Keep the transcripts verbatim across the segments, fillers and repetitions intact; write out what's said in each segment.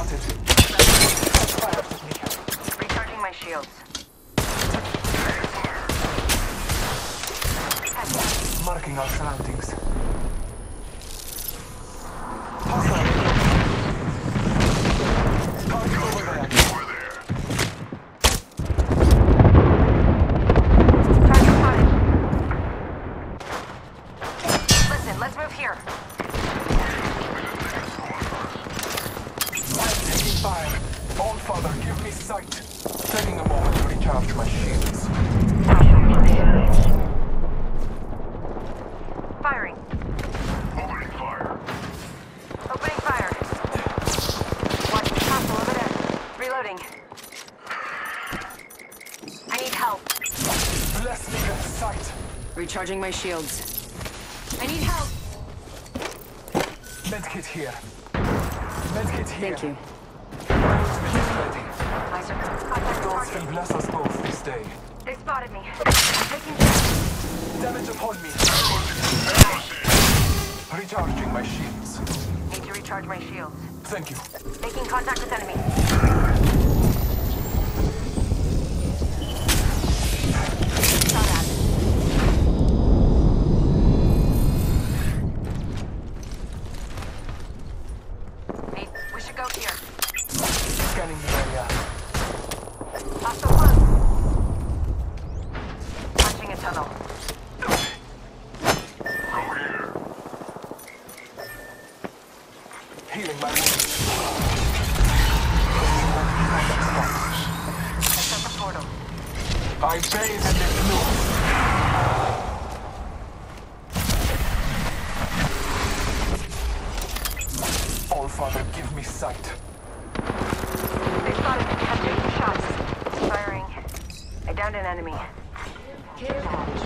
spotted. Shots fired at me. Recharging my shields. Marking our surroundings. Hostile. Target over there. Target spotted. Listen, let's move here. I'm taking fire. All Father, give me sight. Taking a moment to recharge my shields. Firing. Opening fire. Opening fire. Watching hostile over there. Reloading. I need help. Bless me with sight. Recharging my shields. I need help. Medkit here. Medkit here. Thank you. Ultimate is ready. I survived. Contact Gods target. will bless us both this day. They spotted me. I'm taking shots. Damage upon me. Recharging my shields. Need to recharge my shields. Thank you. Making contact with enemy. Shot at. Need, we should go here. Scanning the area. Hostile close. Punching a tunnel. Healing my wounds. I set the portal. I bathe in this news. All Father, give me sight. They spotted me. I'm taking shots. Firing. I downed an enemy. Care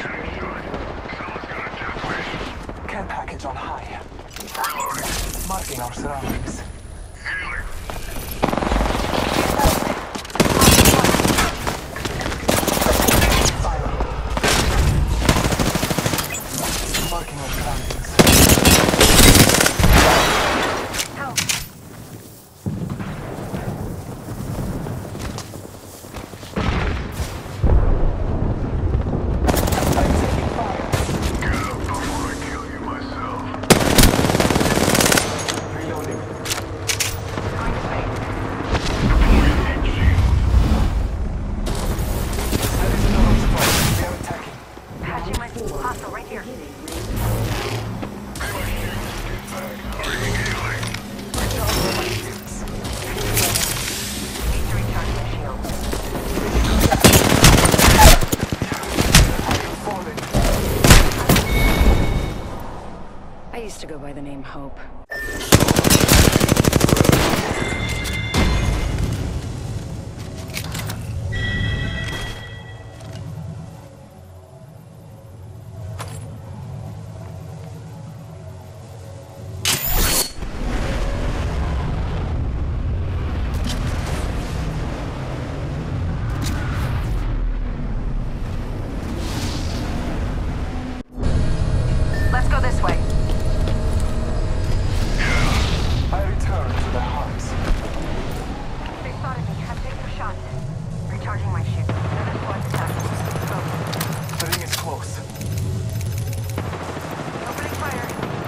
package on high. Marking our surroundings. Fire. Marking our surroundings. Help. I'm taking fire. Get up before I kill you myself. Reloading. Going to space. There is another spot. They are attacking. Patching my hostile right here. Recharging my shields. Need to recharge my shields. Falling. I used to go by the name Hope. Let's go this way. I return to the hearts. They spotted me. I'm taking a shot. Recharging my shield. Another squad's attacking. Go. The ring is close. Opening fire.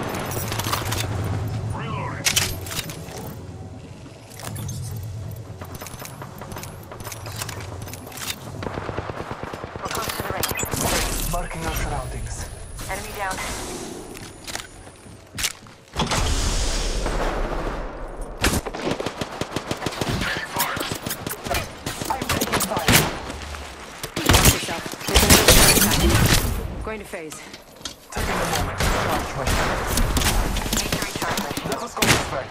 Reloading. We're close to the ring. Marking our surroundings. Enemy down. I'm taking fire. Watch yourself. There's another squad attacking. Going to phase. Taking a moment to charge my shields. Need to recharge my shield. Let us go this way.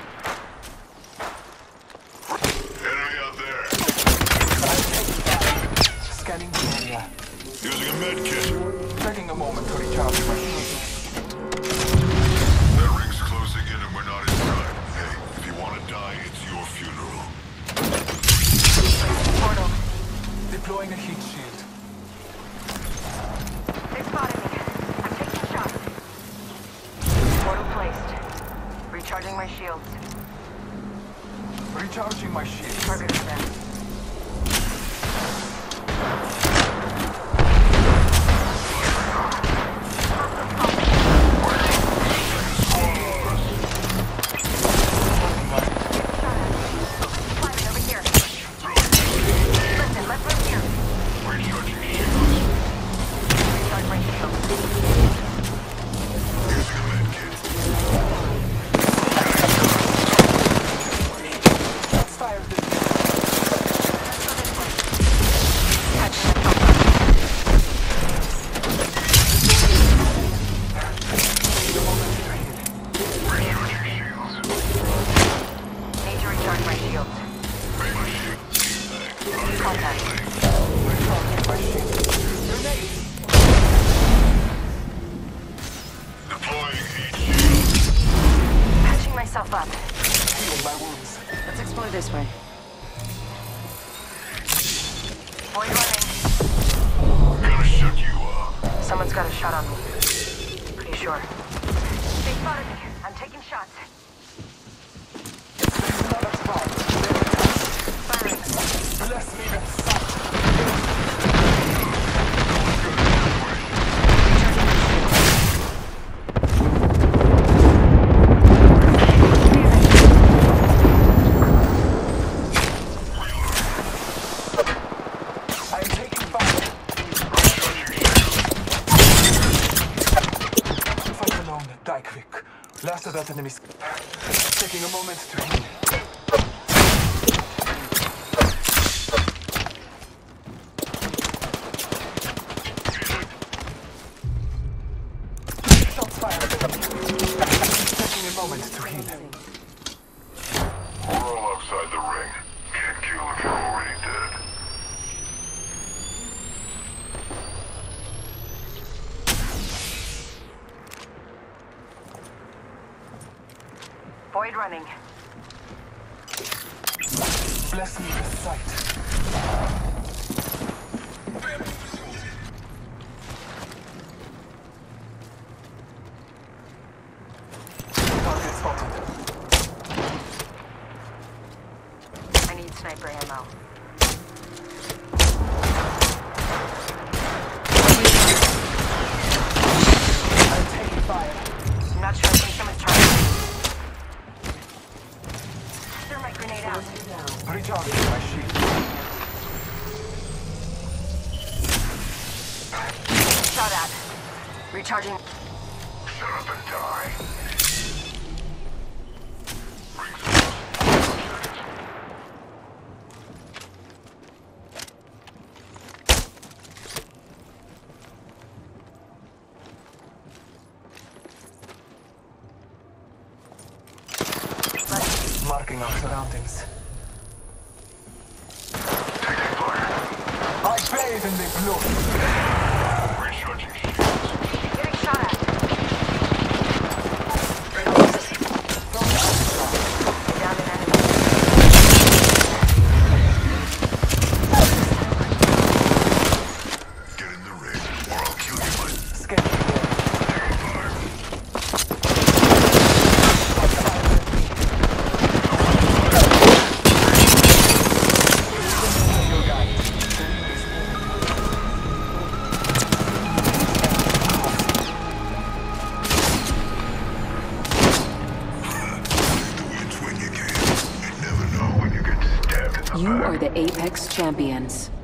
Enemy out there. I'm taking fire. Scanning the area. Using a med kit. Taking a moment to recharge my shields. That ring's closing in and we're not in time. Hey, if you want to die, it's your funeral. Portal. Deploying a heat shield. They spotted me. I'm taking shots. Portal placed. Recharging my shields. Recharging my shields. Target for them. Flying over here. Listen, let's move here. Recharging shields. Recharge my shield. Using a med kit. Let's fire this. Recharging shields. Need to recharge my shield. Contact. Recharging my shields. Grenade. Deploying heat shield. Patching myself up. Heal my wounds. Let's explore this way. Boy running. Gonna shut you up. Someone's got a shot on me. Pretty sure. They spotted me. I'm taking shots. There's another spot. Firing. Bless me with sight. I'm taking fire. Fight alone, die quick. Last of that enemies. Taking a moment to heal. Shots fired. Taking a moment to heal. We're all outside the ring. Can't kill if you're already dead. Void running. Bless me with sight. Target spotted. I need sniper ammo. I'm taking fire. I'm not sure. I think someone's trying. Thermite grenade out. Recharging my shield. Shot at. Recharging. Shut up and die. Marking our surroundings. Taking fire. I bathe in the blood. Recharging shields. Getting shot at. Down an enemy. Get in the ring, or I'll kill you, bud. Scanning the air. Taking fire. Your guide. The wins when you can. You never know when you get stabbed in the You back. are the Apex Champions.